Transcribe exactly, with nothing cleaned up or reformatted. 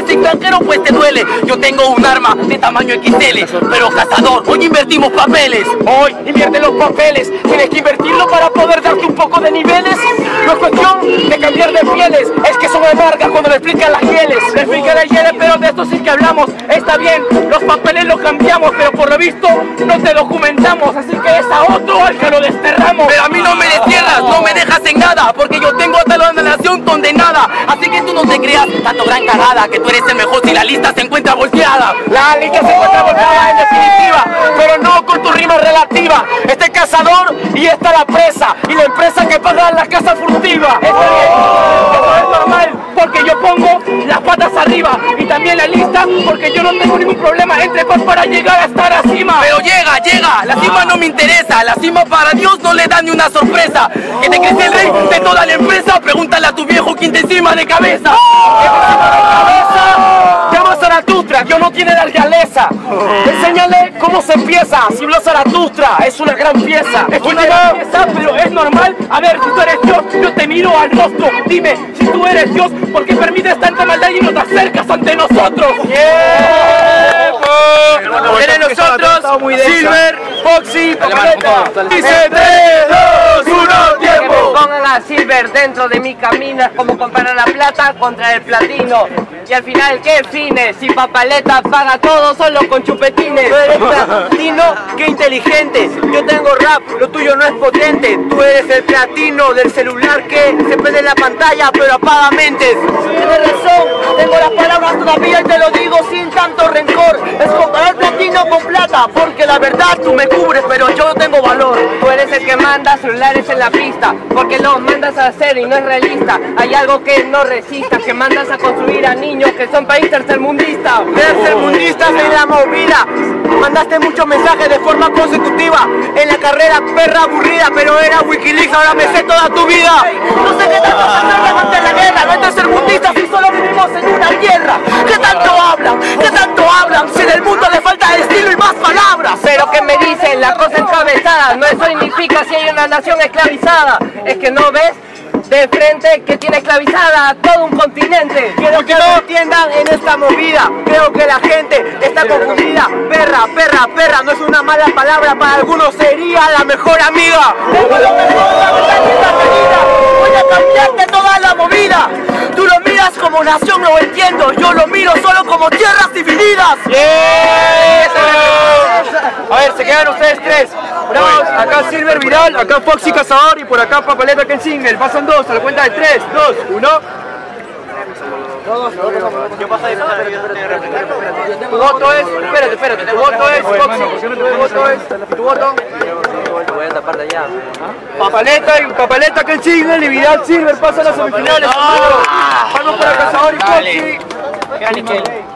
extranjero pues te duele. Yo tengo un arma de tamaño equis ele, pero cazador, hoy invertimos papeles. Hoy invierte los papeles, tienes que invertirlo para poder darte un poco de niveles. No es cuestión de cambiar de pieles, es que son amargas cuando le explican las hieles. Le explican las hieles, pero de esto sí que hablamos. Está bien, los papeles los cambiamos, pero por lo visto no te documentamos, así que es a otro al que lo desterramos. Pero a mí no me destierras, no me dejas en nada, porque yo tengo hasta la nación condenada. Así que tú no te creas tanto gran cagada, que tú eres el mejor si la lista se encuentra volteada. La lista se encuentra volteada en definitiva, pero no con tu rima relativa. Este es cazador y esta la presa, y la empresa que paga la casa furtiva. Está bien, eso es normal, porque yo pongo las patas arriba, y también la lista, porque yo no tengo ningún problema entre pas para llegar a estar a cima. Pero llega, llega, la cima no me interesa, la cima para Dios no le da ni una sorpresa. ¿Que te crees el rey de toda la empresa? Pregúntale a tu viejo quién te encima de cabeza. ¿Qué te encima de cabeza? Llama a Zaratustra, Dios no tiene la realeza. Enséñale cómo se empieza, si habló Zaratustra, es una gran pieza. Es una gran pieza, pero es normal. A ver, si tú eres Dios, yo te miro al rostro. Dime, si tú eres Dios, ¿por qué permites tanta maldad y no te acercas ante nosotros? Entre nosotros, Silver, Foxy, Papaleta. Dice tres, dos, uno, tiempo. Pongan a Silver dentro de mi camino, es como comparar la plata contra el platino. Y al final, ¿qué fines? Si Papaleta paga todo solo con chupetines. Tú eres platino, qué inteligente. Yo tengo rap, lo tuyo no es potente. Tú eres el platino del celular que se prende la pantalla pero apaga mentes. Tienes razón, tengo las palabras todavía y te lo digo sin tanto rencor. Es comparar platino con plata, porque la verdad tú me cubres pero yo no tengo valor. Tú eres el que manda celulares en la pista, porque los mandas a hacer y no es realista. Hay algo que no resista, que mandas a construir a niños que son país tercermundista. Tercermundistas en la movida. Mandaste muchos mensajes de forma consecutiva. En la carrera perra aburrida, pero era Wikileaks, ahora me sé toda tu vida. No sé qué tanto se ante la guerra. No es tercermundista si solo vivimos en una tierra. ¿Qué tanto hablan? ¿Qué tanto hablan? Si en el mundo le falta estilo y más palabras. Pero que me dicen la cosa encabezada, no eso significa si hay una nación esclavizada. Es que no ves de frente que tiene esclavizada a todo un continente. Quiero que lo entiendan en esta movida. Creo que la gente está confundida. Perra, perra, perra, no es una mala palabra. Para algunos sería la mejor amiga. Tengo lo mejor, la verdad que está querida. Voy a cambiarte toda la movida. Tú lo miras como nación, lo entiendo. Yo lo miro solo como tierras divididas. Yeah. A ver, se quedan ustedes tres. Bravos, acá Silver Viral, acá Foxy Cazador y por acá Papaleta que el single. Pasan dos, a la cuenta de tres, dos, uno. Tu voto es, espérate, espérate, tu voto es Foxy, tu voto es, tu voto. Voy a tapar de allá. Papaleta y Papaleta que el single y Vidal Silver pasan a las semifinales. Vamos para Cazador y Foxy.